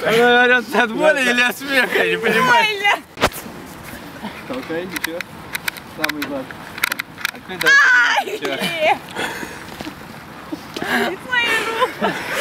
Она орёт от боли или от смеха, я не понимаю. Толкай, еще. Самый глаз. Открой, давай поднимай. Мои руки.